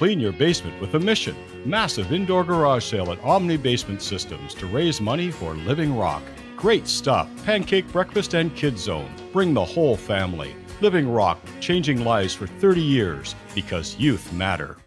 Clean your basement with a mission. Massive indoor garage sale at Omni Basement Systems to raise money for Living Rock. Great stuff. Pancake breakfast and kids zone. Bring the whole family. Living Rock, changing lives for 30 years because youth matter.